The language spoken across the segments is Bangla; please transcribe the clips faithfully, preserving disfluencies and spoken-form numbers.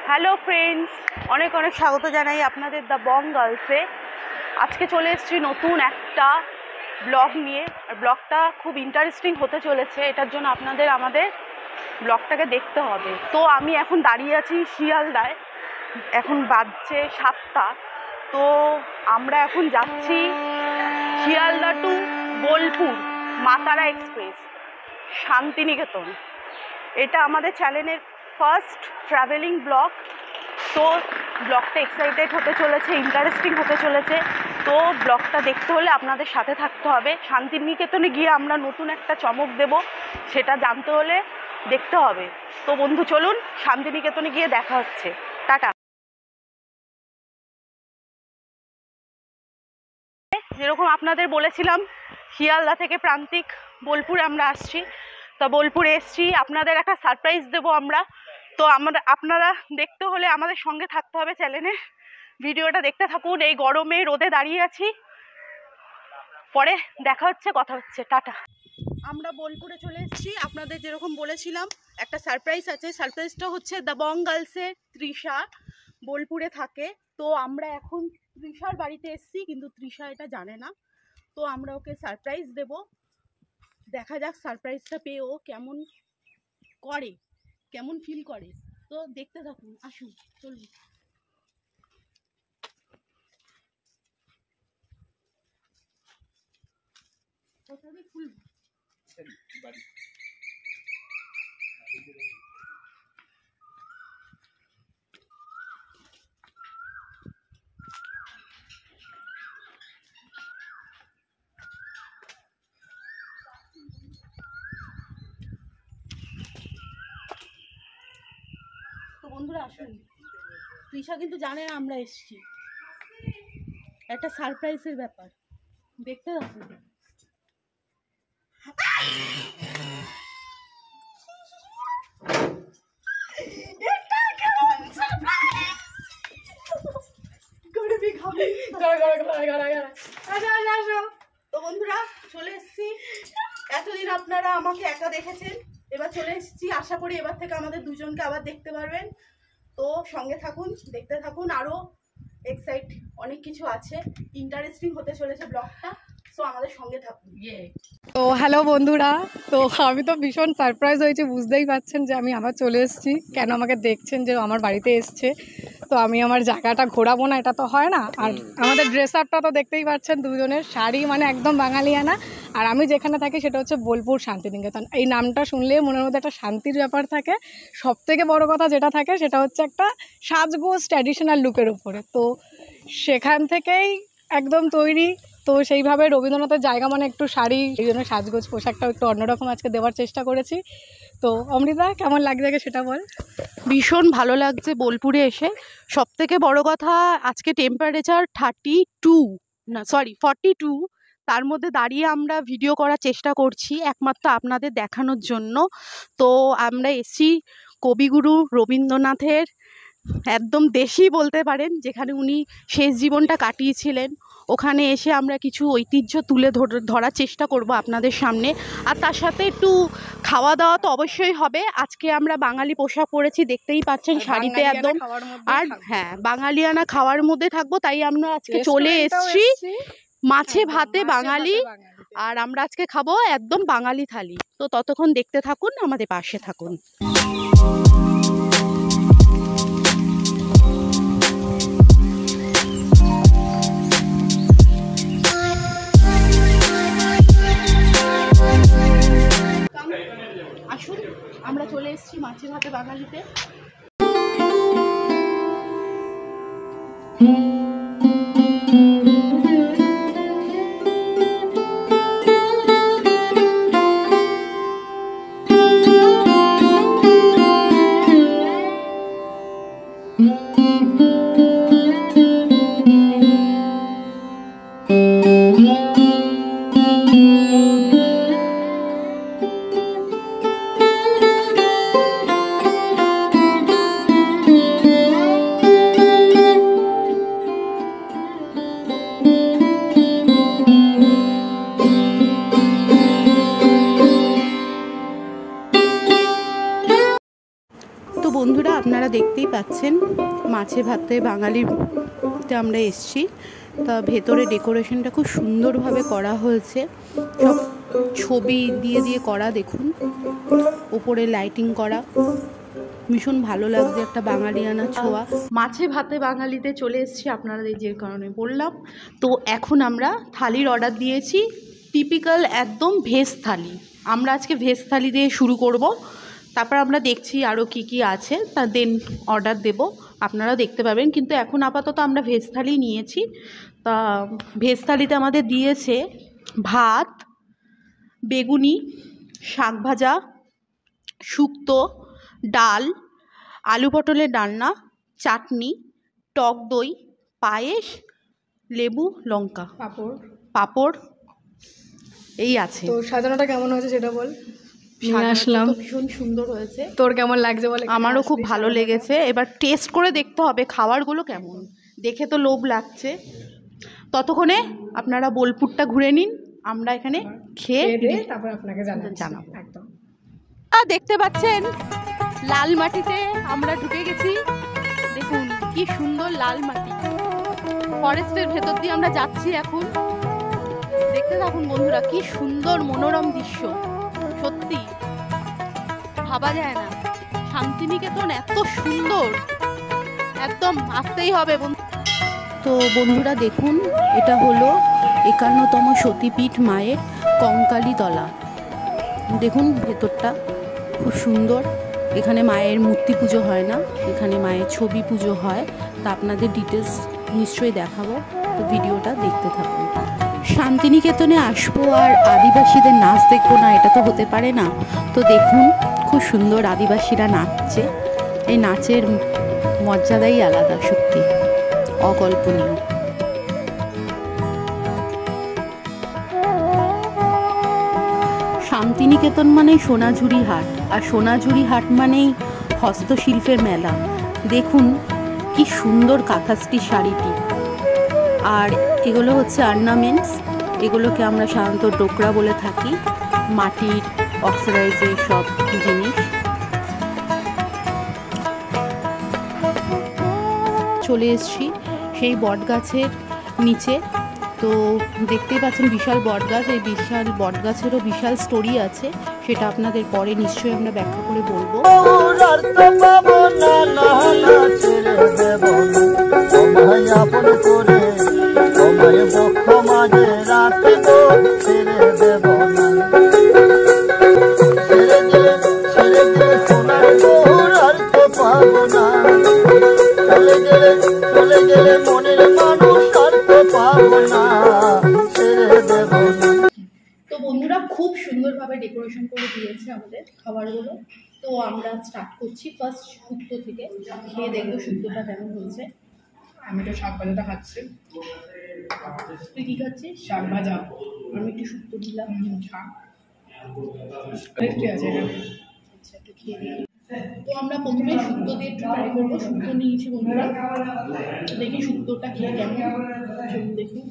হ্যালো ফ্রেন্ডস, অনেক অনেক স্বাগত জানাই আপনাদের দ্য বং গার্লসে। আজকে চলে এসেছি নতুন একটা ব্লগ নিয়ে। আর ব্লগটা খুব ইন্টারেস্টিং হতে চলেছে, এটার জন্য আপনাদের আমাদের ব্লগটাকে দেখতে হবে। তো আমি এখন দাঁড়িয়ে আছি শিয়ালদায়, এখন বাজছে সাতটা। তো আমরা এখন যাচ্ছি শিয়ালদা টু বোলপুর মাতারা এক্সপ্রেস শান্তিনিকেতন। এটা আমাদের চ্যানেলের ফার্স্ট ট্রাভেলিং ব্লগ। তো ব্লগটা এক্সাইটেড হতে চলেছে, ইন্টারেস্টিং হতে চলেছে। তো ব্লগটা দেখতে হলে আপনাদের সাথে থাকতে হবে। শান্তিনিকেতনে গিয়ে আমরা নতুন একটা চমক দেব, সেটা জানতে হলে দেখতে হবে। তো বন্ধু চলুন, শান্তিনিকেতনে গিয়ে দেখা হচ্ছে। টাটা। যেরকম আপনাদের বলেছিলাম, শিয়ালদা থেকে প্রান্তিক বোলপুরে আমরা আসছি। তো বোলপুরে এসছি, আপনাদের একটা সারপ্রাইজ দেব আমরা। তো আমরা আপনারা দেখতে হলে আমাদের সঙ্গে থাকতে হবে চ্যানেলে, ভিডিওটা দেখতে থাকুন। এই গরমে রোদে দাঁড়িয়ে আছি, পরে দেখা হচ্ছে, কথা হচ্ছে। টাটা। আমরা বোলপুরে চলে এসেছি, আপনাদের যেরকম বলেছিলাম একটা সারপ্রাইজ আছে। সারপ্রাইজটা হচ্ছে দ্য বং গার্লসের তৃষা বোলপুরে থাকে। তো আমরা এখন তৃষার বাড়িতে এসেছি, কিন্তু তৃষা এটা জানে না। তো আমরা ওকে সারপ্রাইজ দেব, দেখা যাক সারপ্রাইজটা পেয়ে ও কেমন করে, কেমন ফিল করে। তো দেখতে থাকুন, আসুন চলুন। কোথায় খুলব? তো বন্ধুরা আসুন, তৃষা কিন্তু জানে না আমরা এসেছি, একটা সারপ্রাইজের ব্যাপার, দেখতে থাকুন। তো বন্ধুরা চলে এসেছি, এতদিন আপনারা আমাকে একা দেখেছেন, এবার চলে এসেছি। আশা করি এবার থেকে আমাদের দুজনকে আবার দেখতে পারবেন। তো সঙ্গে থাকুন, দেখতে থাকুন, আরো এক্সাইট অনেক কিছু আছে, ইন্টারেস্টিং হতে চলেছে ব্লগটা। সো আমাদের সঙ্গে থাকুন। তো হ্যালো বন্ধুরা, তো আমি তো ভীষণ সারপ্রাইজ হয়েছি, বুঝতেই পারছেন যে আমি আবার চলে এসেছি। কেন আমাকে দেখছেন যে আমার বাড়িতে এসছে, তো আমি আমার জায়গাটা ঘোরাবো না, এটা তো হয় না। আর আমাদের ড্রেস আপটা তো দেখতেই পাচ্ছেন, দুজনের শাড়ি মানে একদম বাঙালিয়ানা। আর আমি যেখানে থাকি সেটা হচ্ছে বোলপুর শান্তিনিকেতন। এই নামটা শুনলে মনের মধ্যে একটা শান্তির ব্যাপার থাকে। সব থেকে বড়ো কথা যেটা থাকে সেটা হচ্ছে একটা সাজগোজ ট্র্যাডিশনাল লুকের উপরে। তো সেখান থেকেই একদম তৈরি। তো সেইভাবে রবীন্দ্রনাথের জায়গা মানে একটু শাড়ি, এই জন্য সাজগোজ পোশাকটাও একটু অন্যরকম আজকে দেওয়ার চেষ্টা করেছি। তো অমৃতা, কেমন লাগছে সেটা বল। ভীষণ ভালো লাগছে বোলপুরে এসে। সব থেকে বড় কথা, আজকে টেম্পারেচার থার্টি টু না সরি ফর্টি টু। তার মধ্যে দাঁড়িয়ে আমরা ভিডিও করার চেষ্টা করছি একমাত্র আপনাদের দেখানোর জন্য। তো আমরা এসছি কবিগুরু রবীন্দ্রনাথের একদম দেশি বলতে পারেন, যেখানে উনি শেষ জীবনটা কাটিয়েছিলেন। ওখানে এসে আমরা কিছু ঐতিহ্য তুলে ধরার চেষ্টা করব আপনাদের সামনে। আর তার সাথে একটু খাওয়া দাওয়া তো অবশ্যই হবে। আজকে আমরা বাঙালি পোশাক পরেছি, দেখতেই পাচ্ছেন, শাড়িতে একদম। আর হ্যাঁ, বাঙালিয়ানা খাওয়ার মধ্যে থাকবো। তাই আমরা আজকে চলে এসেছি মাছে ভাতে বাঙালি, আর আমরা আজকে খাবো একদম বাঙালি থালি। তো ততক্ষণ দেখতে থাকুন, আমাদের পাশে থাকুন। আসুন, আমরা চলে এসেছি মাছে ভাতে বাঙালিতে। বন্ধুরা আপনারা দেখতেই পাচ্ছেন মাছে ভাতে বাঙালিতে আমরা এসছি। তা ভেতরে ডেকোরেশনটা খুব সুন্দরভাবে করা হয়েছে, সব ছবি দিয়ে দিয়ে করা, দেখুন ওপরে লাইটিং করা, ভীষণ ভালো লাগছে, একটা বাঙালিয়ানা ছোঁয়া। মাছে ভাতে বাঙালিতে চলে এসেছি আপনারা যে কারণে বললাম। তো এখন আমরা থালির অর্ডার দিয়েছি, টিপিক্যাল একদম ভেজ থালি। আমরা আজকে ভেজ থালি দিয়ে শুরু করব, তারপর আমরা দেখছি আরও কি কি আছে, তা দেন অর্ডার দেব, আপনারা দেখতে পাবেন। কিন্তু এখন আপাতত আমরা ভেজ থালি নিয়েছি। তা ভেজ থালিতে আমাদের দিয়েছে ভাত, বেগুনি, শাক ভাজা, শুক্তো, ডাল, আলু পটলের ডালনা, চাটনি, টক দই, পায়েস, লেবু, লঙ্কা, পাঁপড় পাঁপড় এই আছে। তো সাজানোটা কেমন হয়েছে সেটা বল। নিয়ে আসলাম, ভীষণ সুন্দর হয়েছে। তোর কেমন লাগছে বলে। আমারও খুব ভালো লেগেছে। এবার টেস্ট করে দেখতে হবে খাবারগুলো কেমন, দেখে তো লোভ লাগছে। ততক্ষণে আপনারা বোলপুরটা ঘুরে নিন, আমরা এখানে খেয়ে তারপর আপনাকে জানাবো একদম। দেখতে পাচ্ছেন লাল মাটিতে আমরা ঢুকে গেছি, দেখুন কি সুন্দর লাল মাটি, ফরেস্টের ভেতর দিয়ে আমরা যাচ্ছি এখন। দেখতে থাকুন বন্ধুরা, কি সুন্দর মনোরম দৃশ্য, সত্যি ভাবা যায় না। শান্তিনিকেতন এত সুন্দর, একদম আসতেই হবে। তো বন্ধুরা দেখুন, এটা হলো একান্নতম সতীপীঠ মায়ের কঙ্কালীতলা। দেখুন ভেতরটা খুব সুন্দর। এখানে মায়ের মূর্তি পুজো হয় না, এখানে মায়ের ছবি পুজো হয়। তা আপনাদের ডিটেলস নিশ্চয়ই দেখাবো, তো ভিডিওটা দেখতে থাকুন। শান্তিনিকেতনে আসবো আর আদিবাসীদের নাচ দেখবো না, এটা তো হতে পারে না। তো দেখুন খুব সুন্দর আদিবাসীরা নাচছে, এই নাচের মর্যাদাই আলাদা, সত্যি অকল্পনীয়। শান্তিনিকেতন মানেই সোনাঝুরি হাট, আর সোনাঝুরি হাট মানেই হস্তশিল্পের মেলা। দেখুন কি সুন্দর কাঁথাস্টি শাড়িটি, আর এগুলো হচ্ছে অর্নামেন্টস, এগুলোকে আমরা সাধারণত ডোকরা বলে থাকি, মাটির অক্সিডাইজের সব জিনিস। চলে এসছি সেই বট গাছের নিচে। তো দেখতেই পাচ্ছেন বিশাল বট গাছ, এই বিশাল বট গাছেরও বিশাল স্টোরি আছে, সেটা আপনাদের পরে নিশ্চয়ই আমরা ব্যাখ্যা করে বলবো। তো বন্ধুরা খুব সুন্দরভাবে ডেকোরেশন করে দিয়েছে আমাদের খাবারগুলো। তো আমরা স্টার্ট করছি ফার্স্ট শুক্তো থেকে, খেয়ে দেখবো শুক্তোটা কেমন হয়েছে। আমি তো শাক ভাজাটা খাচ্ছি। তুই কি খাচ্ছিস? শাক ভাজা। আমি একটু শুক্তো দিলাম, শাক টেস্টি আছে এটা। আচ্ছা একটু খেয়ে দিই। তো আমরা প্রথমে শুক্তো দিয়ে একটু ট্রাই করবো। শুক্তো নিয়েছি বন্ধুরা, দেখি শুক্তোটা খেয়ে কেমন দেখুন।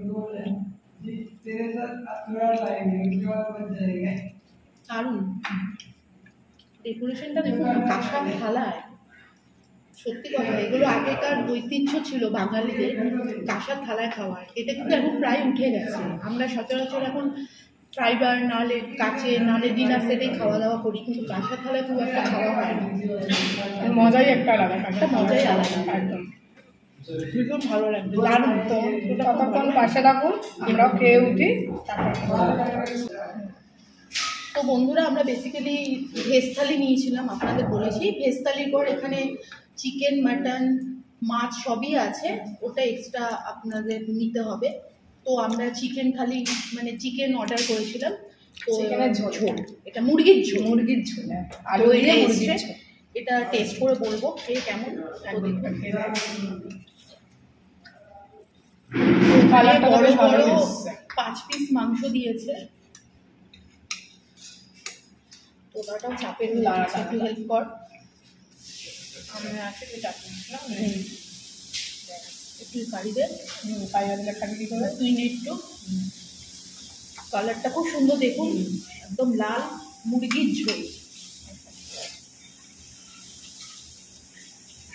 দারুণ ডেকোরেশনটা দেখুন, কাঁসা থালায়, সত্যি কথা এগুলো আগেকার ঐতিহ্য ছিল বাঙালিদের, কাঁসার থালায় খাওয়ার। এটা কিন্তু এখন প্রায় উঠে গেছে, আমরা সচরাচর এখন ট্রাইবার নালে কাচে নালে ডিনার সেটেই খাওয়া দাওয়া করি, কিন্তু কাঁসার থালায় খুব একটা খাওয়া হয় না। মজাই একটা আলাদা, একটা মজাই আলাদা, একদম ভীষণ ভালো লাগবে, দারুণ। তো ততক্ষণ পাশে থাকুন, আমরাও খেয়ে উঠি। তো বন্ধুরা আমরা বেসিক্যালি ভেজ থালি নিয়েছিলাম, আপনাদের বলেছি। ভেজ থালির পর এখানে চিকেন, মাটন, মাছ সবই আছে, ওটা এক্সট্রা আপনাদের নিতে হবে। তো আমরা চিকেন থালি মানে চিকেন অর্ডার করেছিলাম। তো চিকেনের ঝোল, এটা মুরগির ঝোল, মুরগির ঝোল আলু দিয়ে মুরগির ঝোল। এটা টেস্ট করে বলবো খেয়ে কেমন। বড় বড় পাঁচ পিস মাংস দিয়েছে, তোলাটাও চাপের হয়ে যাচ্ছে, একটু হেল্প কর। আমি আছে একটু কারি দে, তুই নে একটু। কালারটা খুব সুন্দর দেখুন, একদম লাল মুরগির ঝোল।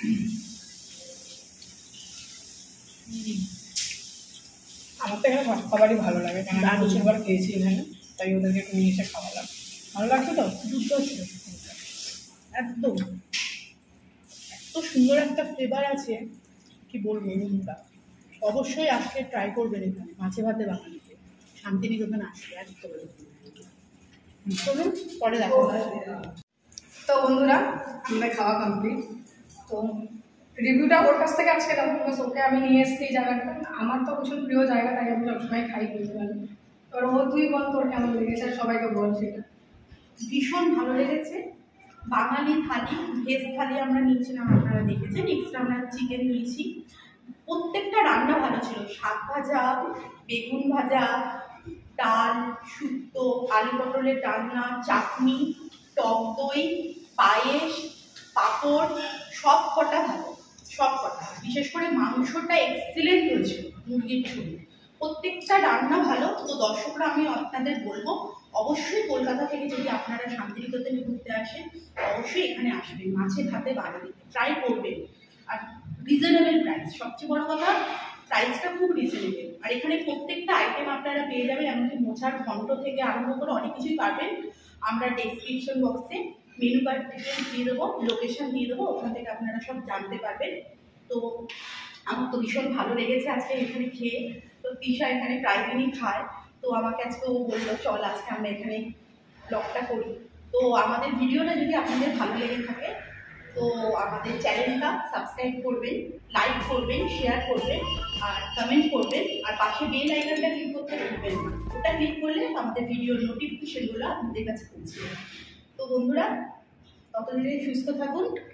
আমার তো এখানে সব খাবারই ভালো লাগে, কারণ আমি প্রচুরবার খেয়েছি এখানে, তাই ওদেরকে একটু নিয়ে এসে খাওয়ালাম। ভালো লাগছে তো? দুধ ছিল একদম, এত সুন্দর একটা ফ্লেভার আছে কি বলবো বন্ধুরা। অবশ্যই আজকে ট্রাই করবেন এখানে মাছে ভাতে বাঙালিতে, শান্তিনিকেতনে আসবে একদম। চলুন পরে দেখা হবে। তো বন্ধুরা, আমাদের খাওয়া কমপ্লিট। তো রিভিউটা ওর কাছ থেকে আজকে দেবো, বিকজ ওকে আমি নিয়ে এসেছি এই জায়গাটা, আমার তো ভীষণ প্রিয় জায়গা, তাই আমি সবসময় খাই বলতে পারি। তোর ও তুই বল তোর কেমন লেগেছে, আর সবাইকে বল সেটা। ভীষণ ভালো লেগেছে। বাঙালি থালি, ভেজ থালি আমরা নিয়েছিলাম, আপনারা দেখেছেন। এক্সট্রা আমরা চিকেন নিয়েছি। প্রত্যেকটা রান্না ভালো ছিল। শাক ভাজা, বেগুন ভাজা, ডাল, শুক্তো, আলু পটলের ডালনা, চাটনি, টক দই, পায়েস, পাঁপড়, সব কটা ভালো, সব কটা। বিশেষ করে মাংসটা এক্সিলেন্ট হয়েছিল, মুরগির ঝোল। প্রত্যেকটা রান্না ভালো। তো দর্শকরা আমি আপনাদের বলবো, অবশ্যই কলকাতা থেকে যদি আপনারা শান্তিনিকেতনে ঘুরতে আসেন, অবশ্যই এখানে আসবেন, মাছে ভাতে বাঙালিতে ট্রাই করবেন। আর রিজনেবল প্রাইস, সবচেয়ে বড় কথা প্রাইসটা খুব রিজনেবল। আর এখানে প্রত্যেকটা আইটেম আপনারা পেয়ে যাবেন, এমনকি মোচার ঘন্ট থেকে আরম্ভ করে অনেক কিছুই পাবেন। আমরা ডেসক্রিপশন বক্সে মেনু কার্ড ডিটেলস দিয়ে দেবো, লোকেশন দিয়ে দেবো, ওখান থেকে আপনারা সব জানতে পারবেন। তো আমার তো ভীষণ ভালো লেগেছে আজকে এখানে খেয়ে। তো তৃষা এখানে প্রায় দিনই খায়, তো আমাকে আজকে ও বললো চল আজকে আমরা এখানে ব্লগটা করি। তো আমাদের ভিডিওটা যদি আপনাদের ভালো লেগে থাকে, তো আমাদের চ্যানেলটা সাবস্ক্রাইব করবেন, লাইক করবেন, শেয়ার করবেন, আর কমেন্ট করবেন। আর পাশে বেল আইকনটা ক্লিক করতে ভুলবেন না, ওটা ক্লিক করলে আমাদের ভিডিওর নোটিফিকেশনগুলো আপনাদের কাছে পৌঁছে যাবে। তো বন্ধুরা, ততদিনে সুস্থ থাকুন,